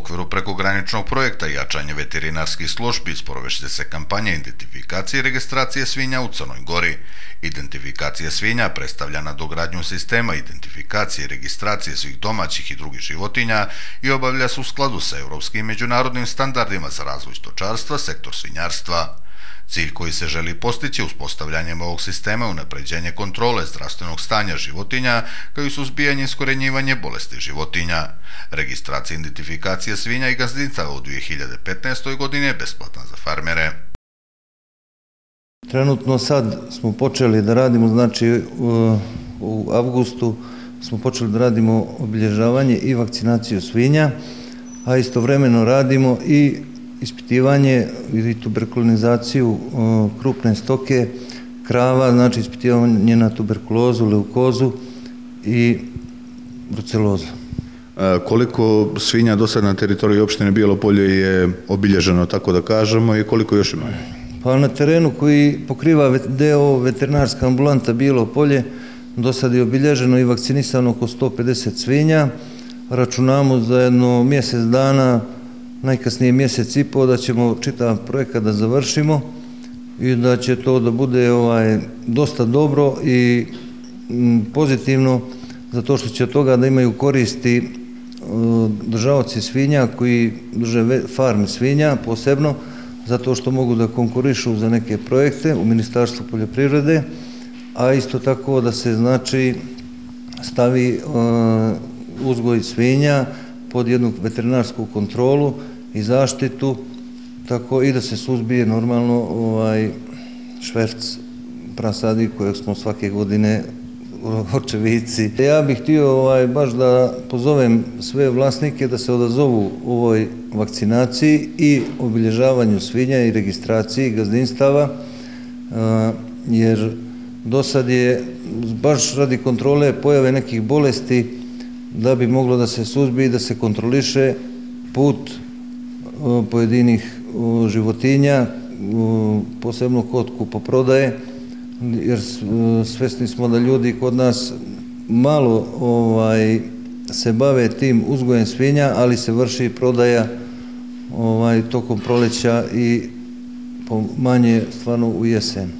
okviru prekograničnog projekta jačanje veterinarskih službi sprovešće se kampanja identifikacije i registracije svinja u Crnoj Gori. Identifikacija svinja predstavlja nadogradnju sistema identifikacije i registracije svih domaćih i drugih životinja i obavlja se u skladu sa europskim i međunarodnim standardima za razvoj stočarstva, sektor svinjarstva. Cilj koji se želi postići uspostavljanjem ovog sistema je unapređenje kontrole zdravstvenog stanja životinja, kao i suzbijanje i iskorenjivanje bolesti životinja. Registracija i identifikacija svinja i gazdinstava u 2015. godini je besplatna za farmere. Trenutno sad smo počeli da radimo, znači u avgustu smo počeli da radimo obilježavanje i vakcinaciju svinja, a istovremeno radimo i ispitivanje i tuberkulinizaciju krupne stoke, krava, znači ispitivanje na tuberkulozu, leukozu i brucelozu. Koliko svinja do sad na teritoriji opštine Bijelo Polje je obilježeno, tako da kažemo, i koliko još ima? Pa na terenu koji pokriva deo veterinarska ambulanta Bijelo Polje, do sad je obilježeno i vakcinisano oko 150 svinja. Računamo za jedno mjesec dana, najkasnije mjesec i pol, da ćemo čitav projekat da završimo i da će to da bude dosta dobro i pozitivno, zato što će od toga da imaju koristi držaoci svinja koji drže farme svinja posebno, zato što mogu da konkurišu za neke projekte u Ministarstvu poljoprivrede, a isto tako da se znači stavi uzgoj svinja pod jednu veterinarsku kontrolu i zaštitu, tako i da se suzbije normalno šverc prasadi kojeg smo svake godine očevici. Ja bih htio baš da pozovem sve vlasnike da se odazovu ovoj vakcinaciji i obilježavanju svinja i registraciji gazdinstava, jer do sad je baš radi kontrole pojave nekih bolesti da bi moglo da se suzbije i da se kontroliše put pojedinih životinja, posebno kod kupoprodaje, jer svesni smo da ljudi kod nas malo se bave tim uzgojem svinja, ali se vrši prodaja tokom proleća i manje stvarno u jesen.